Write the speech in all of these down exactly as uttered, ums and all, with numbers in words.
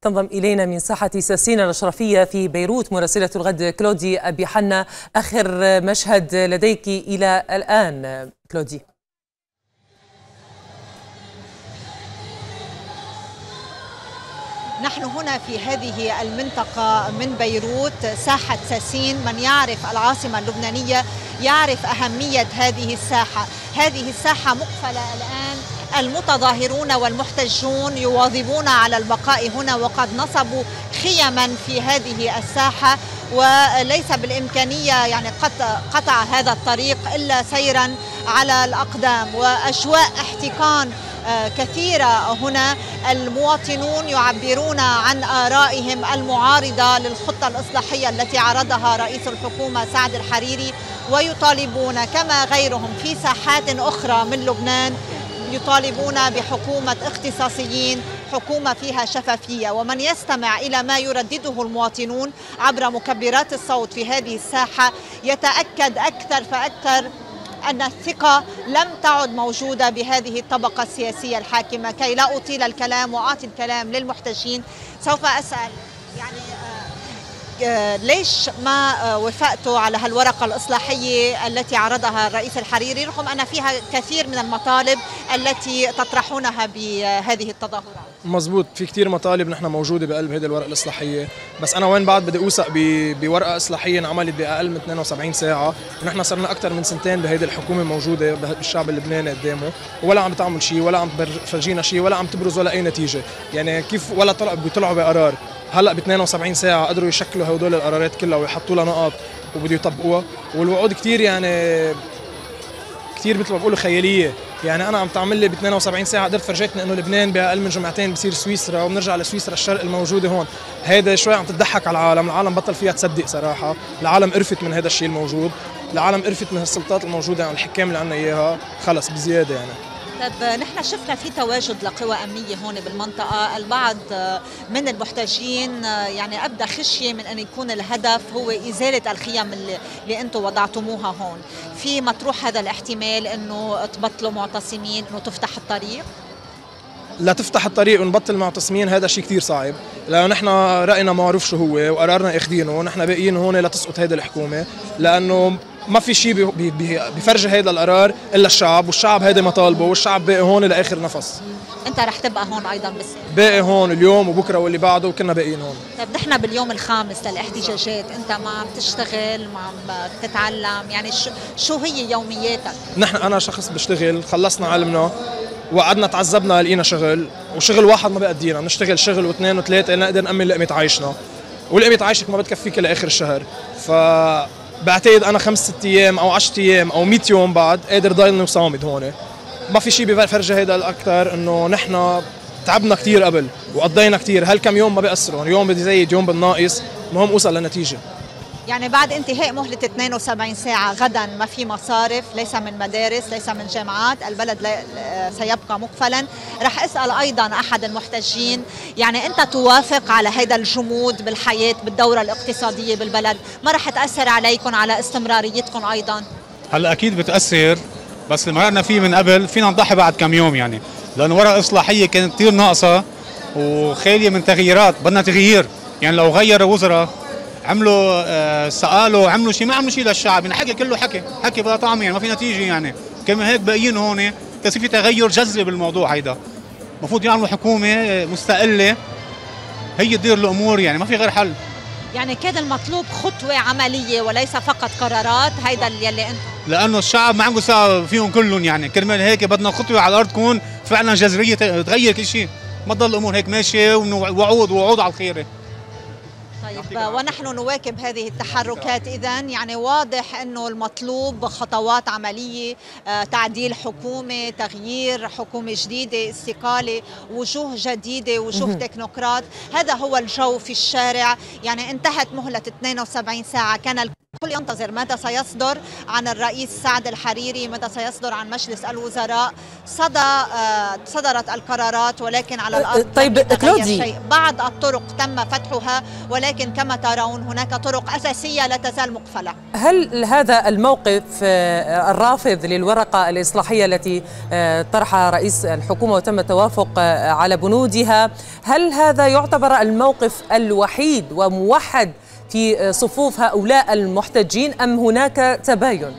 تنضم إلينا من ساحة ساسين الأشرفية في بيروت مراسلة الغد كلودي أبي حنا. آخر مشهد لديك إلى الآن كلودي. نحن هنا في هذه المنطقة من بيروت ساحة ساسين. من يعرف العاصمة اللبنانية يعرف أهمية هذه الساحة. هذه الساحة مقفلة الآن، المتظاهرون والمحتجون يواظبون على البقاء هنا وقد نصبوا خيما في هذه الساحة، وليس بالإمكانية يعني قطع هذا الطريق إلا سيرا على الأقدام. وأجواء احتقان كثيرة هنا، المواطنون يعبرون عن آرائهم المعارضة للخطة الإصلاحية التي عرضها رئيس الحكومة سعد الحريري، ويطالبون كما غيرهم في ساحات أخرى من لبنان يطالبون بحكومة اختصاصيين، حكومة فيها شفافية. ومن يستمع إلى ما يردده المواطنون عبر مكبرات الصوت في هذه الساحة يتأكد أكثر فأكثر أن الثقة لم تعد موجودة بهذه الطبقة السياسية الحاكمة. كي لا أطيل الكلام وأعطي الكلام للمحتجين، سوف أسأل يعني ليش ما وافقتوا على هالورقة الإصلاحية التي عرضها الرئيس الحريري رغم أن فيها كثير من المطالب التي تطرحونها بهذه التظاهرات؟ مزبوط، في كثير مطالب نحن موجودة بقلب هذه الورقة الإصلاحية، بس أنا وين بعد بدي أوثق بورقة إصلاحية انعملت بأقل من اثنين وسبعين ساعة، ونحن صرنا أكثر من سنتين بهذه الحكومة موجودة بالشعب اللبناني قدامه، ولا عم تعمل شيء ولا عم تفرجينا شيء ولا عم تبرز ولا أي نتيجة. يعني كيف ولا طلع بيطلعوا بقرار هلا ب اثنين وسبعين ساعة قدروا يشكلوا هدول القرارات كلها ويحطوا لها نقط وبده يطبقوها، والوعود كثير يعني كثير مثل ما بقولوا خيالية. يعني أنا عم تعمل لي ب اثنين وسبعين ساعة قدرت فرجتني إنه لبنان بأقل من جمعتين بصير سويسرا وبنرجع لسويسرا الشرق الموجودة هون. هيدا شوي عم تضحك على العالم، العالم بطل فيها تصدق صراحة، العالم قرفت من هذا الشيء الموجود، العالم قرفت من السلطات الموجودة عن الحكام اللي عنا إياها، خلص بزيادة يعني. طيب نحن شفنا في تواجد لقوى أمنية هون بالمنطقة، البعض من المحتجين يعني أبدى خشية من أن يكون الهدف هو إزالة الخيم اللي, اللي أنتم وضعتموها هون. في مطروح هذا الاحتمال أنه تبطلوا معتصمين، أنه تفتح الطريق؟ لا تفتح الطريق ونبطل معتصمين، هذا شيء كثير صعب، لأنه نحن رأينا معروف شو هو وقرارنا اخذينه، ونحن باقيين هون لتسقط هذه الحكومة، لأنه ما في شيء بفرج هذا القرار الا الشعب، والشعب هيدا مطالبه، والشعب باقي هون لاخر نفس. انت رح تبقى هون ايضا؟ بس باقي هون اليوم وبكره واللي بعده وكنا باقيين هون. طيب نحن باليوم الخامس للاحتجاجات، انت ما عم تشتغل، ما عم تتعلم، يعني شو هي يومياتك؟ نحن انا شخص بشتغل، خلصنا علمنا وقعدنا تعذبنا لقينا شغل، وشغل واحد ما بيقدينا، بنشتغل شغل واثنين وثلاثه لنقدر نأمن لقمة عيشنا، ولقمة عيشك ما بتكفيك لاخر الشهر. ف بعتقد انا خمس ست ايام او عشرة ايام او مئة يوم بعد قادر ضايلني وصامد هون. ما في شيء بفرجي هيدا الاكثر انه نحن تعبنا كثير قبل وقضينا كثير، هالكم يوم ما بيأثروا، يوم بدي زايد يوم بالناقص، المهم اوصل لنتيجه. يعني بعد انتهاء مهلة اثنين وسبعين ساعة غدا ما في مصارف، ليس من مدارس، ليس من جامعات، البلد سيبقى مقفلا. رح اسأل ايضا احد المحتجين، يعني انت توافق على هذا الجمود بالحياة بالدورة الاقتصادية بالبلد؟ ما رح تأثر عليكم على استمراريتكم ايضا؟ هلا اكيد بتأثر، بس اللي مرقنا فيه من قبل فينا نضحي بعد كم يوم، يعني لانه ورقة اصلاحية كانت كثير ناقصة وخالية من تغييرات، بدنا تغيير. يعني لو غيروا وزراء عملوا آه سألوا عملوا شيء، ما عملوا شيء للشعب، يعني حكي كله حكي حكي بلا طعم، يعني ما في نتيجه. يعني كما هيك باقيين هون تصير في تغير جذري بالموضوع. هيدا المفروض يعملوا حكومه مستقله هي تدير الامور، يعني ما في غير حل. يعني كان المطلوب خطوه عمليه وليس فقط قرارات، هيدا اللي انت لانه الشعب ما عنده ثقه فيهم كلهم، يعني كرمال هيك بدنا خطوه على الارض تكون فعلا جذريه تغير كل شيء، ما تضل الامور هيك ماشيه ووعود ووعود على الخير. طيب ونحن نواكب هذه التحركات إذن، يعني واضح أنه المطلوب خطوات عملية، تعديل حكومة، تغيير حكومة جديدة، استقالة، وجوه جديدة، وجوه تكنوقراط. هذا هو الجو في الشارع. يعني انتهت مهلة اثنين وسبعين ساعة، كان الكل ينتظر ماذا سيصدر عن الرئيس سعد الحريري، ماذا سيصدر عن مجلس الوزراء. صدى صدرت القرارات ولكن على الأرض طيب لم يتغير كلودي، شيء. بعض الطرق تم فتحها ولكن كما ترون هناك طرق أساسية لا تزال مقفلة. هل هذا الموقف الرافض للورقة الإصلاحية التي طرحها رئيس الحكومة وتم التوافق على بنودها، هل هذا يعتبر الموقف الوحيد وموحد في صفوف هؤلاء المحتجين أم هناك تباين؟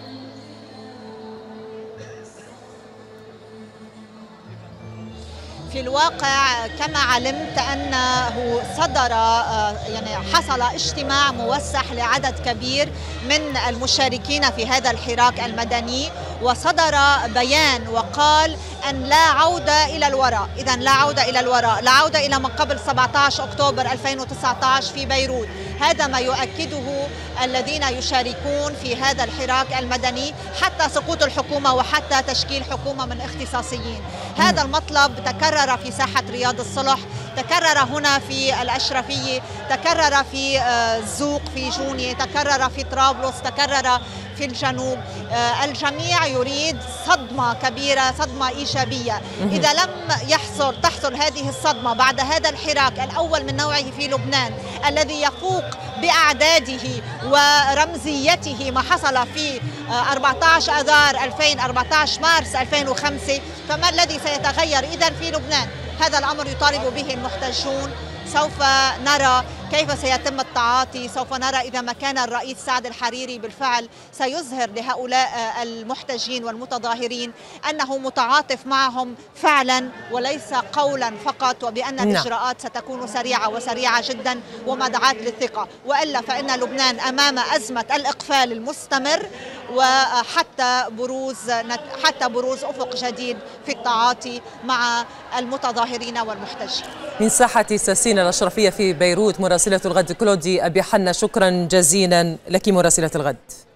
في الواقع كما علمت أنه صدر يعني حصل اجتماع موسع لعدد كبير من المشاركين في هذا الحراك المدني، وصدر بيان وقال أن لا عودة إلى الوراء. إذن لا عودة إلى الوراء، لا عودة إلى ما قبل سبعة عشر أكتوبر ألفين وتسعة عشر في بيروت. هذا ما يؤكده الذين يشاركون في هذا الحراك المدني حتى سقوط الحكومة وحتى تشكيل حكومة من اختصاصيين. هذا المطلب تكرر في ساحة رياض الصلح، تكرر هنا في الأشرفية، تكرر في الزوق في جونية، تكرر في طرابلس، تكرر في الجنوب. الجميع يريد صدمة كبيرة، صدمة إيجابية. إذا لم يحصل تحصل هذه الصدمة بعد هذا الحراك الأول من نوعه في لبنان الذي يفوق بأعداده ورمزيته ما حصل في أربعة عشر آذار ألفين وأربعة عشر مارس ألفين وخمسة، فما الذي سيتغير إذن في لبنان؟ هذا الأمر يطالب به المحتجون. سوف نرى كيف سيتم التعاطي، سوف نرى إذا ما كان الرئيس سعد الحريري بالفعل سيظهر لهؤلاء المحتجين والمتظاهرين أنه متعاطف معهم فعلا وليس قولا فقط، وبأن الإجراءات ستكون سريعة وسريعة جدا ومدعاة للثقة، وإلا فإن لبنان أمام أزمة الإقفال المستمر وحتى بروز حتى بروز أفق جديد في التعاطي مع المتظاهرين والمحتجين. من ساحة ساسين الأشرفية في بيروت مراسلة الغد كلودي أبي حنا، شكرا جزيلا لك مراسلة الغد.